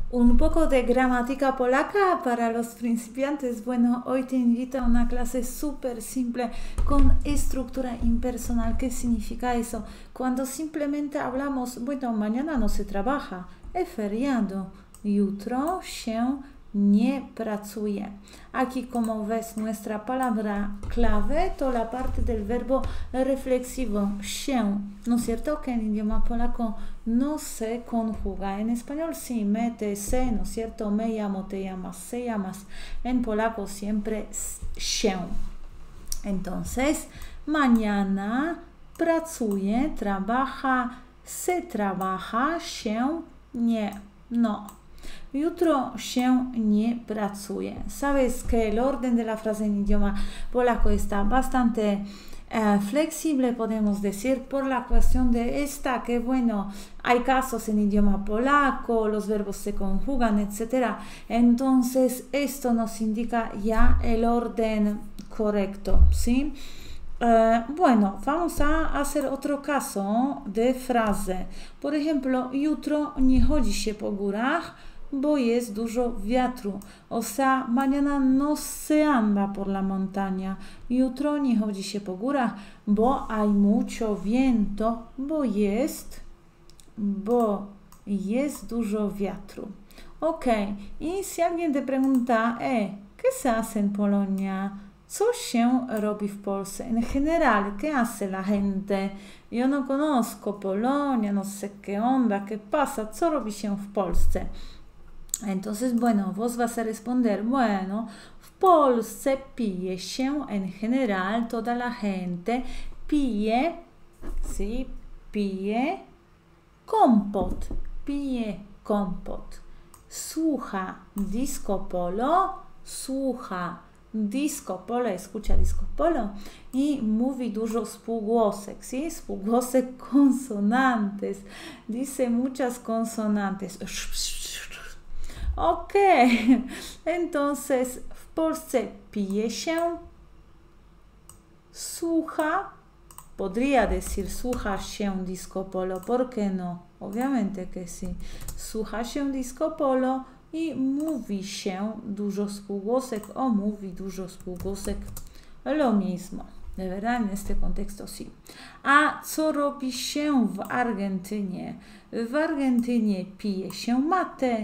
Un poco de gramática polaca para los principiantes. Bueno, hoy te invito a una clase súper simple con estructura impersonal. ¿Qué significa eso? Cuando simplemente hablamos, bueno, mañana no se trabaja, es feriado. Jutro się nie pracuje. Aquí, como ves, nuestra palabra clave, toda la parte del verbo reflexivo, się, ¿no es cierto? Que en idioma polaco no se conjuga. En español sí, mete, se, ¿no es cierto? Me llamo, te llamas, se llamas. En polaco siempre się. Entonces, mañana pracuje, trabaja, se trabaja, się nie, no. Jutro się nie pracuje. Sabes que el orden de la frase en idioma polaco está bastante flexible, podemos decir, por la cuestión de esta, que bueno, hay casos en idioma polaco, los verbos se conjugan, etc. Entonces, esto nos indica ya el orden correcto, ¿sí? Bueno, vamos a hacer otro caso de frase. Por ejemplo, jutro nie chodzi się po górach, bo jest dużo wiatru. O sea, mañana no se anda por la montaña. Jutro nie chodzi się po górach, bo hay mucho viento, bo jest dużo wiatru. Ok, y si alguien te pregunta, ¿qué se hace en Polonia? Co się robi w Polsce? En general, ¿qué hace la gente? Yo no conozco Polonia, no sé qué onda, qué pasa, co robi się w Polsce. Entonces, bueno, vos vas a responder, bueno, w Polsce pije się, en general, toda la gente pije, ¿sí? Pije kompot, słucha disco polo, escucha disco polo i mówi dużo spółgłosek, ¿sí? Spółgłosek consonantes, dice muchas consonantes. Ok, entonces w Polsce pije się, słucha, podría decir słucha się disco polo, ¿por qué no? Obviamente que sí. Słucha się disco polo i mówi się dużo spółgłosek o mówi dużo spółgłosek, lo mismo. De verdad, en este contexto sí. A co robi się w Argentynie? W Argentynie pije się mate,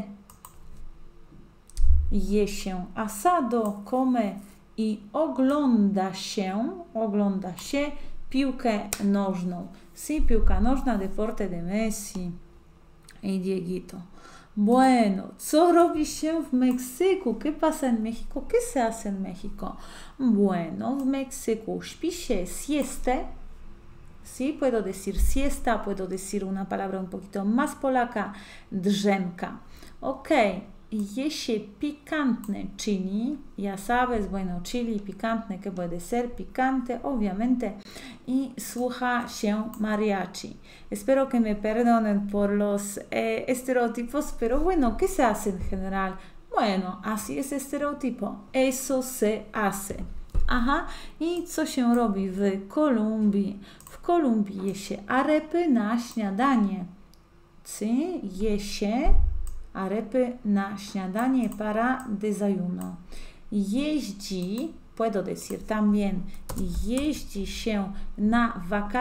je się asado, come i ogląda się piłkę nożną. Sí, piłka nożna, deporte de Messi y Dieguito. Bueno, co robi się w Meksyku? ¿Qué pasa en México? ¿Qué se hace en México? Bueno, w Meksyku śpi się siestę. Sí, puedo decir siesta, puedo decir una palabra un poquito más polaca, drzemka. Ok, je się picantne chili, ya sabes, bueno, chili picantne, que puede ser picante, obviamente, y słucha się mariachi. Espero que me perdonen por los estereotipos, pero bueno, ¿qué se hace en general? Bueno, así es estereotipo, eso se hace. Aha, i co się robi w Kolumbii? W Kolumbii je się arepy na śniadanie. Sí, je się arepy na śniadanie para desayuno. Jeździ, puedo decir también, jeździ się na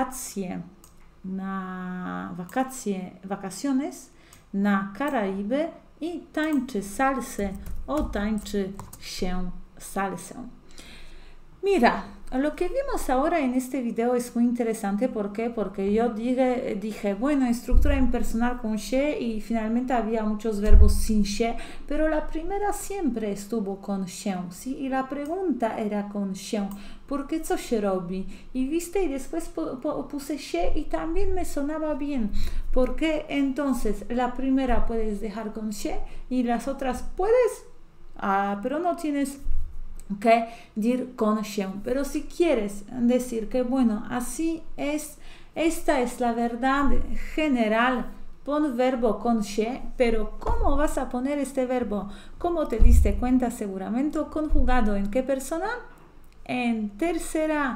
vacaciones, na Karaiby i tańczy salsę o tańczy się salsę. Mira, lo que vimos ahora en este video es muy interesante. ¿Por qué? Porque yo dije, bueno, estructura impersonal con się y finalmente había muchos verbos sin się, pero la primera siempre estuvo con się, ¿sí? Y la pregunta era con się, ¿por qué co się robi? Y viste, y después puse się y también me sonaba bien, porque entonces la primera puedes dejar con się y las otras puedes, pero no tienes que dir con się. Pero si quieres decir que bueno, así es, esta es la verdad general, pon verbo con się, pero ¿cómo vas a poner este verbo? Como te diste cuenta seguramente, conjugado ¿en qué persona? En tercera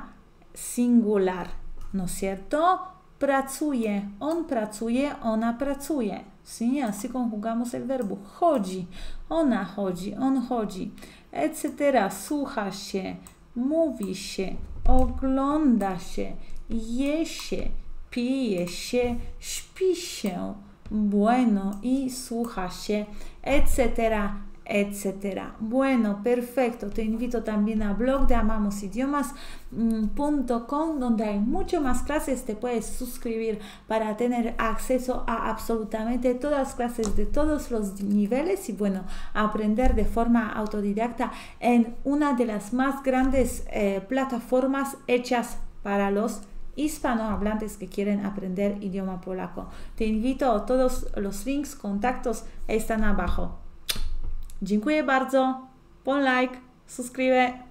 singular, ¿no es cierto? Pracuje, on pracuje, ona pracuje. ¿sí? Así conjugamos el verbo. Chodzi, ona chodzi, on chodzi, etc. Słucha się, mówi się, ogląda się, je się, pije się, śpi się, bueno y słucha się, etc. etcétera. Bueno, perfecto. Te invito también a blog de amamosidiomas.com, donde hay mucho más clases. Te puedes suscribir para tener acceso a absolutamente todas las clases de todos los niveles y bueno, aprender de forma autodidacta en una de las más grandes plataformas hechas para los hispanohablantes que quieren aprender idioma polaco. Te invito, todos los links, contactos están abajo. Dziękuję bardzo, pon like, subscribe.